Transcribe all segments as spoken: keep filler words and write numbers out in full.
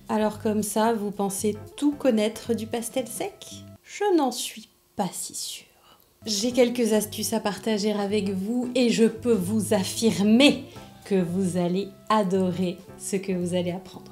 Alors comme ça, vous pensez tout connaître du pastel sec? Je n'en suis pas si sûre. J'ai quelques astuces à partager avec vous et je peux vous affirmer que vous allez adorer ce que vous allez apprendre.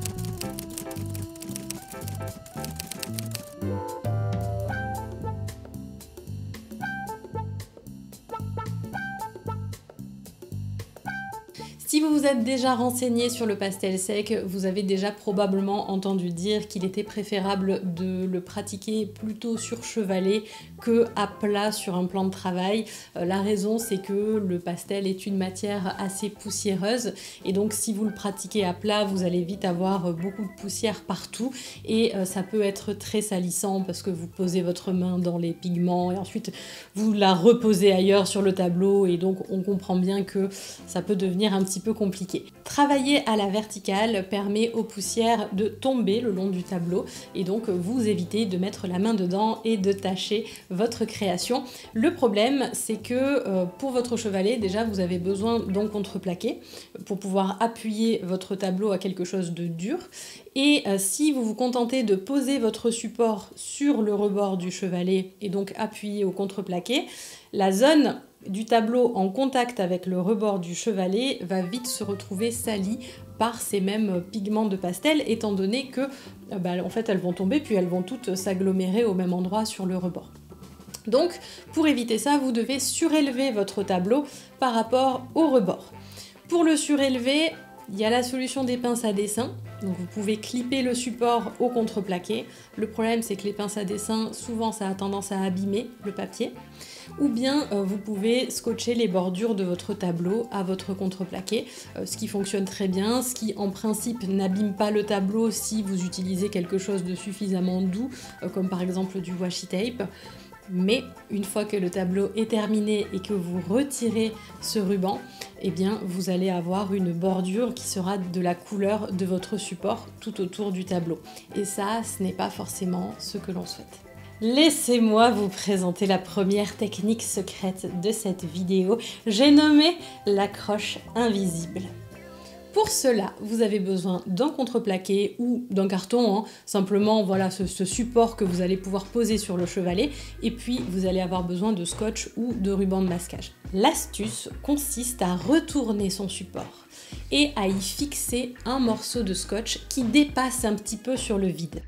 Si vous vous êtes déjà renseigné sur le pastel sec, vous avez déjà probablement entendu dire qu'il était préférable de le pratiquer plutôt sur chevalet que à plat sur un plan de travail. Euh, la raison, c'est que le pastel est une matière assez poussiéreuse et donc si vous le pratiquez à plat, vous allez vite avoir beaucoup de poussière partout et euh, ça peut être très salissant parce que vous posez votre main dans les pigments et ensuite vous la reposez ailleurs sur le tableau et donc on comprend bien que ça peut devenir un petit peu compliqué. Travailler à la verticale permet aux poussières de tomber le long du tableau et donc vous évitez de mettre la main dedans et de tâcher votre création. Le problème, c'est que euh, pour votre chevalet, déjà vous avez besoin d'un contreplaqué pour pouvoir appuyer votre tableau à quelque chose de dur. Et euh, si vous vous contentez de poser votre support sur le rebord du chevalet et donc appuyer au contreplaqué, la zone du tableau en contact avec le rebord du chevalet va vite se retrouver salie par ces mêmes pigments de pastel, étant donné que euh, bah, en fait elles vont tomber puis elles vont toutes s'agglomérer au même endroit sur le rebord. Donc pour éviter ça, vous devez surélever votre tableau par rapport au rebord. Pour le surélever, il y a la solution des pinces à dessin. Donc vous pouvez clipper le support au contreplaqué. Le problème, c'est que les pinces à dessin, souvent ça a tendance à abîmer le papier. Ou bien euh, vous pouvez scotcher les bordures de votre tableau à votre contreplaqué, euh, ce qui fonctionne très bien, ce qui en principe n'abîme pas le tableau si vous utilisez quelque chose de suffisamment doux, euh, comme par exemple du washi tape. Mais une fois que le tableau est terminé et que vous retirez ce ruban, eh bien vous allez avoir une bordure qui sera de la couleur de votre support tout autour du tableau. Et ça, ce n'est pas forcément ce que l'on souhaite. Laissez-moi vous présenter la première technique secrète de cette vidéo. J'ai nommé l'accroche invisible. Pour cela, vous avez besoin d'un contreplaqué ou d'un carton, hein. Simplement voilà ce, ce support que vous allez pouvoir poser sur le chevalet et puis vous allez avoir besoin de scotch ou de ruban de masquage. L'astuce consiste à retourner son support et à y fixer un morceau de scotch qui dépasse un petit peu sur le vide.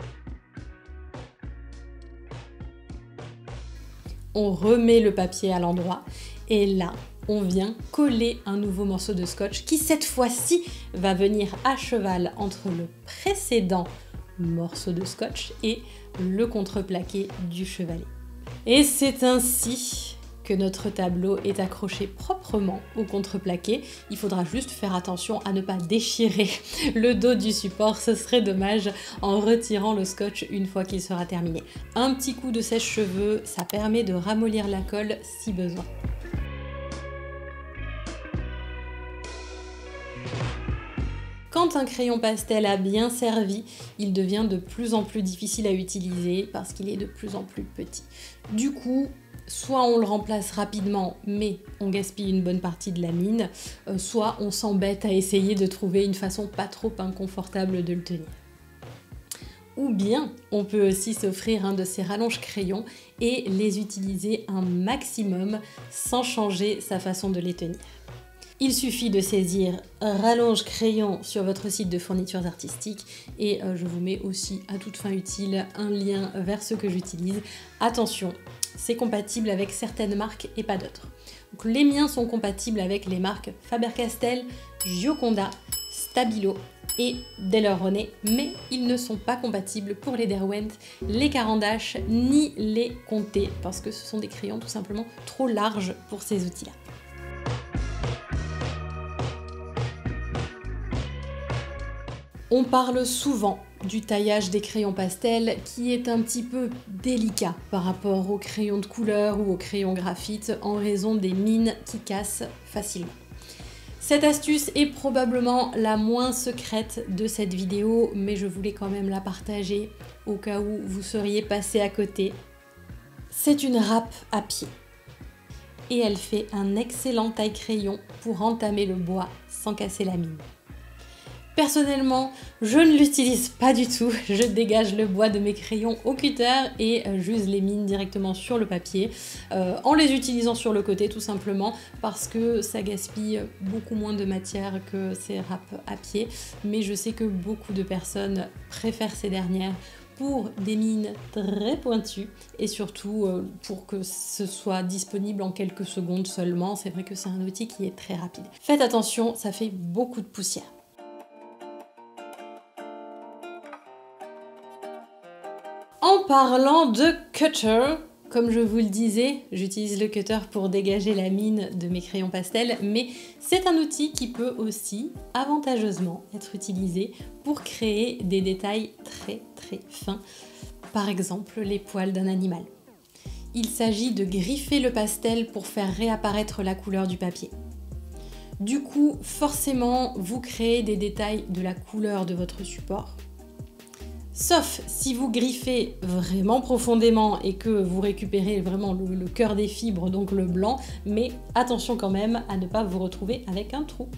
On remet le papier à l'endroit et là, on vient coller un nouveau morceau de scotch qui cette fois-ci va venir à cheval entre le précédent morceau de scotch et le contreplaqué du chevalet. Et c'est ainsi que notre tableau est accroché proprement au contreplaqué. Il faudra juste faire attention à ne pas déchirer le dos du support, ce serait dommage en retirant le scotch une fois qu'il sera terminé. Un petit coup de sèche-cheveux, ça permet de ramollir la colle si besoin. Quand un crayon pastel a bien servi, il devient de plus en plus difficile à utiliser parce qu'il est de plus en plus petit. Du coup, soit on le remplace rapidement, mais on gaspille une bonne partie de la mine, euh, soit on s'embête à essayer de trouver une façon pas trop inconfortable de le tenir. Ou bien, on peut aussi s'offrir un de ces rallonges crayons et les utiliser un maximum sans changer sa façon de les tenir. Il suffit de saisir rallonge crayon sur votre site de fournitures artistiques et euh, je vous mets aussi à toute fin utile un lien vers ce que j'utilise. Attention, c'est compatible avec certaines marques et pas d'autres. Donc, les miens sont compatibles avec les marques Faber-Castell, Gioconda, Stabilo et Daler-Rowney, mais ils ne sont pas compatibles pour les Derwent, les Caran d'Ache ni les Conté parce que ce sont des crayons tout simplement trop larges pour ces outils-là. On parle souvent du taillage des crayons pastels qui est un petit peu délicat par rapport aux crayons de couleur ou aux crayons graphite en raison des mines qui cassent facilement. Cette astuce est probablement la moins secrète de cette vidéo, mais je voulais quand même la partager au cas où vous seriez passé à côté. C'est une râpe à pied et elle fait un excellent taille-crayon pour entamer le bois sans casser la mine. Personnellement, je ne l'utilise pas du tout. Je dégage le bois de mes crayons au cutter et j'use les mines directement sur le papier, euh, en les utilisant sur le côté tout simplement parce que ça gaspille beaucoup moins de matière que ces râpes à pied. Mais je sais que beaucoup de personnes préfèrent ces dernières pour des mines très pointues et surtout euh, pour que ce soit disponible en quelques secondes seulement. C'est vrai que c'est un outil qui est très rapide. Faites attention, ça fait beaucoup de poussière. En parlant de cutter, comme je vous le disais, j'utilise le cutter pour dégager la mine de mes crayons pastels, mais c'est un outil qui peut aussi avantageusement être utilisé pour créer des détails très très fins, par exemple les poils d'un animal. Il s'agit de griffer le pastel pour faire réapparaître la couleur du papier. Du coup, forcément, vous créez des détails de la couleur de votre support. Sauf si vous griffez vraiment profondément et que vous récupérez vraiment le, le cœur des fibres, donc le blanc, mais attention quand même à ne pas vous retrouver avec un trou.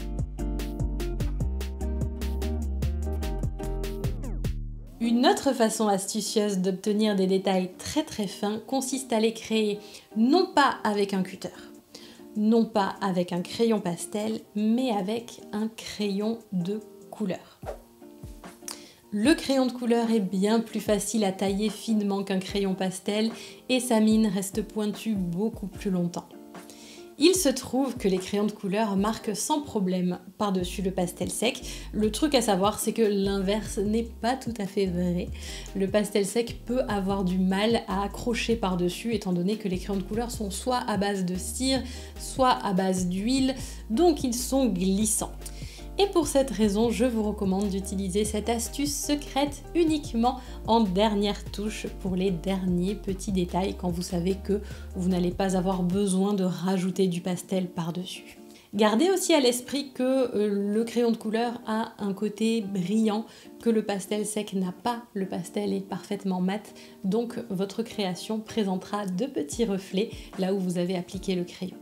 Une autre façon astucieuse d'obtenir des détails très très fins consiste à les créer non pas avec un cutter, non pas avec un crayon pastel, mais avec un crayon de couleur. Le crayon de couleur est bien plus facile à tailler finement qu'un crayon pastel et sa mine reste pointue beaucoup plus longtemps. Il se trouve que les crayons de couleur marquent sans problème par-dessus le pastel sec. Le truc à savoir, c'est que l'inverse n'est pas tout à fait vrai. Le pastel sec peut avoir du mal à accrocher par-dessus étant donné que les crayons de couleur sont soit à base de cire, soit à base d'huile, donc ils sont glissants. Et pour cette raison, je vous recommande d'utiliser cette astuce secrète uniquement en dernière touche pour les derniers petits détails quand vous savez que vous n'allez pas avoir besoin de rajouter du pastel par-dessus. Gardez aussi à l'esprit que le crayon de couleur a un côté brillant que le pastel sec n'a pas. Le pastel est parfaitement mat, donc votre création présentera de petits reflets là où vous avez appliqué le crayon.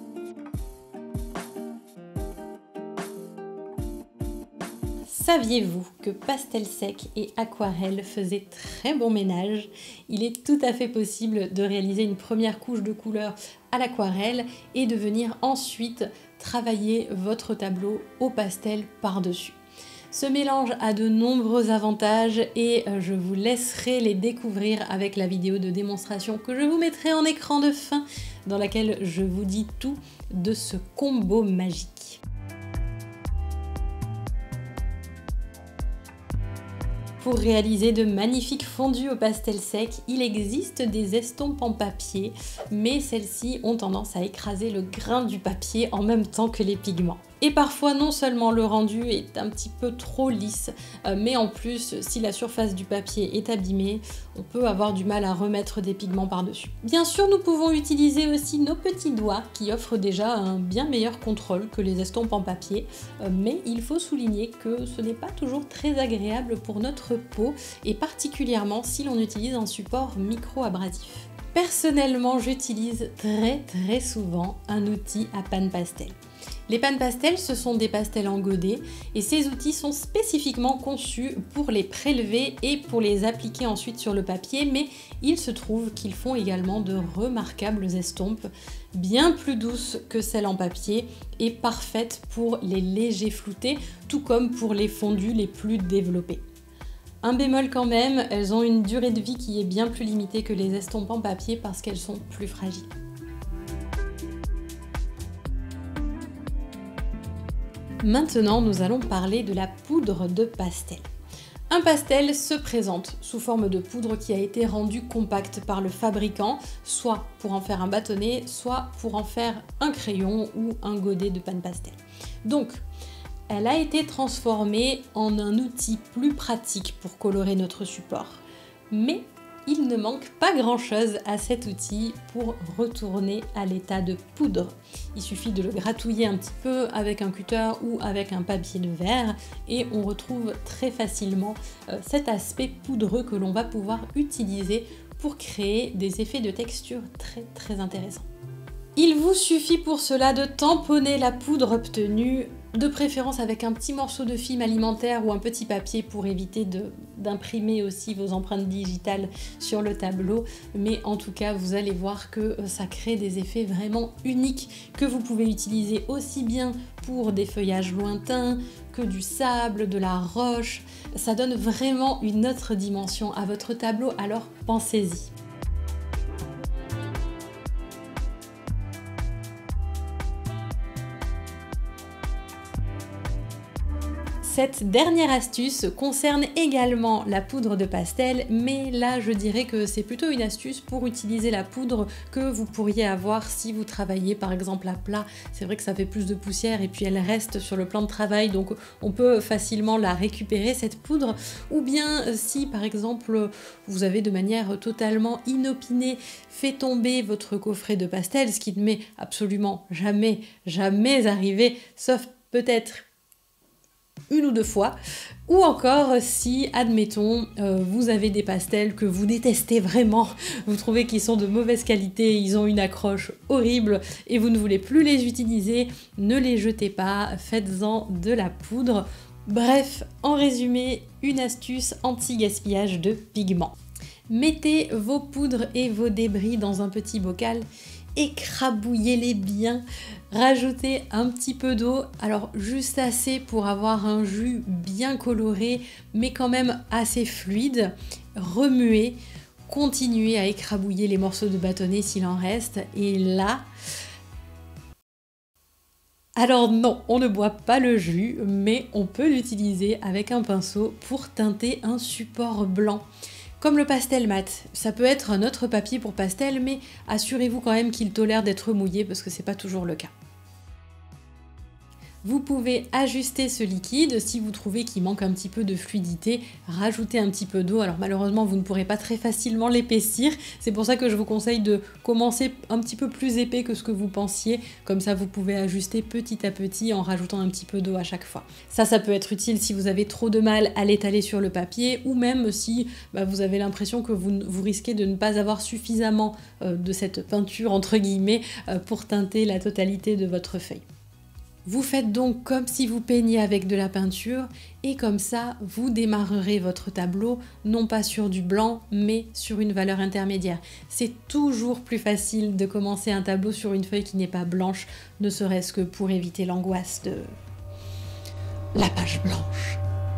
Saviez-vous que pastel sec et aquarelle faisaient très bon ménage? Il est tout à fait possible de réaliser une première couche de couleur à l'aquarelle et de venir ensuite travailler votre tableau au pastel par-dessus. Ce mélange a de nombreux avantages et je vous laisserai les découvrir avec la vidéo de démonstration que je vous mettrai en écran de fin dans laquelle je vous dis tout de ce combo magique. Pour réaliser de magnifiques fondus au pastel sec, il existe des estompes en papier, mais celles-ci ont tendance à écraser le grain du papier en même temps que les pigments. Et parfois, non seulement le rendu est un petit peu trop lisse, mais en plus, si la surface du papier est abîmée, on peut avoir du mal à remettre des pigments par-dessus. Bien sûr, nous pouvons utiliser aussi nos petits doigts qui offrent déjà un bien meilleur contrôle que les estompes en papier, mais il faut souligner que ce n'est pas toujours très agréable pour notre peau, et particulièrement si l'on utilise un support micro-abrasif. Personnellement, j'utilise très très souvent un outil à panne pastel. Les pannes pastel, ce sont des pastels en godet et ces outils sont spécifiquement conçus pour les prélever et pour les appliquer ensuite sur le papier, mais il se trouve qu'ils font également de remarquables estompes, bien plus douces que celles en papier et parfaites pour les légers floutés, tout comme pour les fondus les plus développés. Un bémol quand même, elles ont une durée de vie qui est bien plus limitée que les estompes en papier parce qu'elles sont plus fragiles. Maintenant, nous allons parler de la poudre de pastel. Un pastel se présente sous forme de poudre qui a été rendue compacte par le fabricant, soit pour en faire un bâtonnet, soit pour en faire un crayon ou un godet de panne pastel. Donc, elle a été transformée en un outil plus pratique pour colorer notre support. Mais il ne manque pas grand-chose à cet outil pour retourner à l'état de poudre. Il suffit de le gratouiller un petit peu avec un cutter ou avec un papier de verre et on retrouve très facilement cet aspect poudreux que l'on va pouvoir utiliser pour créer des effets de texture très très intéressants. Il vous suffit pour cela de tamponner la poudre obtenue de préférence avec un petit morceau de film alimentaire ou un petit papier pour éviter d'imprimer aussi vos empreintes digitales sur le tableau. Mais en tout cas, vous allez voir que ça crée des effets vraiment uniques que vous pouvez utiliser aussi bien pour des feuillages lointains que du sable, de la roche. Ça donne vraiment une autre dimension à votre tableau, alors pensez-y. Cette dernière astuce concerne également la poudre de pastel, mais là je dirais que c'est plutôt une astuce pour utiliser la poudre que vous pourriez avoir si vous travaillez par exemple à plat. C'est vrai que ça fait plus de poussière et puis elle reste sur le plan de travail, donc on peut facilement la récupérer cette poudre. Ou bien si par exemple vous avez de manière totalement inopinée fait tomber votre coffret de pastel, ce qui ne m'est absolument jamais, jamais arrivé, sauf peut-être une ou deux fois, ou encore si, admettons, euh, vous avez des pastels que vous détestez vraiment, vous trouvez qu'ils sont de mauvaise qualité, ils ont une accroche horrible et vous ne voulez plus les utiliser, ne les jetez pas, faites-en de la poudre. Bref, en résumé, une astuce anti-gaspillage de pigments. Mettez vos poudres et vos débris dans un petit bocal, écrabouillez-les bien, rajoutez un petit peu d'eau, alors juste assez pour avoir un jus bien coloré mais quand même assez fluide, remuez, continuez à écrabouiller les morceaux de bâtonnet s'il en reste et là... Alors non, on ne boit pas le jus, mais on peut l'utiliser avec un pinceau pour teinter un support blanc. Comme le pastel mat, ça peut être un autre papier pour pastel, mais assurez-vous quand même qu'il tolère d'être mouillé parce que c'est pas toujours le cas. Vous pouvez ajuster ce liquide si vous trouvez qu'il manque un petit peu de fluidité, rajouter un petit peu d'eau. Alors malheureusement vous ne pourrez pas très facilement l'épaissir, c'est pour ça que je vous conseille de commencer un petit peu plus épais que ce que vous pensiez, comme ça vous pouvez ajuster petit à petit en rajoutant un petit peu d'eau à chaque fois. Ça, ça peut être utile si vous avez trop de mal à l'étaler sur le papier ou même si bah, vous avez l'impression que vous, vous risquez de ne pas avoir suffisamment euh, de cette peinture entre guillemets euh, pour teinter la totalité de votre feuille. Vous faites donc comme si vous peigniez avec de la peinture et comme ça, vous démarrerez votre tableau non pas sur du blanc, mais sur une valeur intermédiaire. C'est toujours plus facile de commencer un tableau sur une feuille qui n'est pas blanche, ne serait-ce que pour éviter l'angoisse de la page blanche.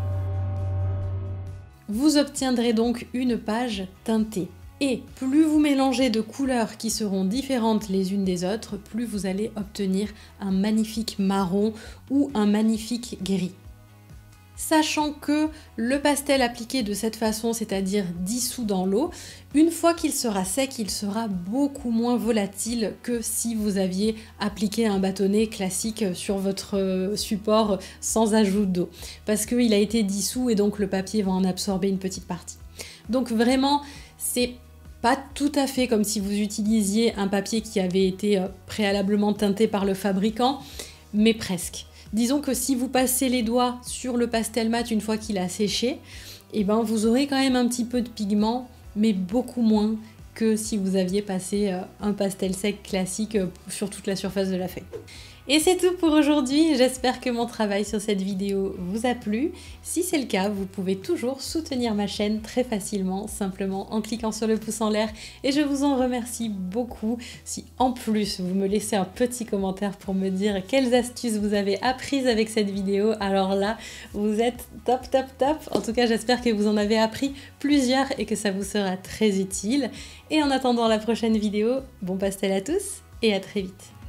Vous obtiendrez donc une page teintée. Et plus vous mélangez de couleurs qui seront différentes les unes des autres, plus vous allez obtenir un magnifique marron ou un magnifique gris. Sachant que le pastel appliqué de cette façon, c'est-à-dire dissous dans l'eau, une fois qu'il sera sec, il sera beaucoup moins volatile que si vous aviez appliqué un bâtonnet classique sur votre support sans ajout d'eau, parce qu'il a été dissous et donc le papier va en absorber une petite partie. Donc vraiment, c'est pas tout à fait comme si vous utilisiez un papier qui avait été préalablement teinté par le fabricant, mais presque. Disons que si vous passez les doigts sur le pastel mat une fois qu'il a séché, eh ben vous aurez quand même un petit peu de pigment, mais beaucoup moins que si vous aviez passé un pastel sec classique sur toute la surface de la feuille. Et c'est tout pour aujourd'hui, j'espère que mon travail sur cette vidéo vous a plu. Si c'est le cas, vous pouvez toujours soutenir ma chaîne très facilement, simplement en cliquant sur le pouce en l'air, et je vous en remercie beaucoup. Si en plus vous me laissez un petit commentaire pour me dire quelles astuces vous avez apprises avec cette vidéo, alors là, vous êtes top top top. En tout cas, j'espère que vous en avez appris plusieurs et que ça vous sera très utile. Et en attendant la prochaine vidéo, bon pastel à tous et à très vite.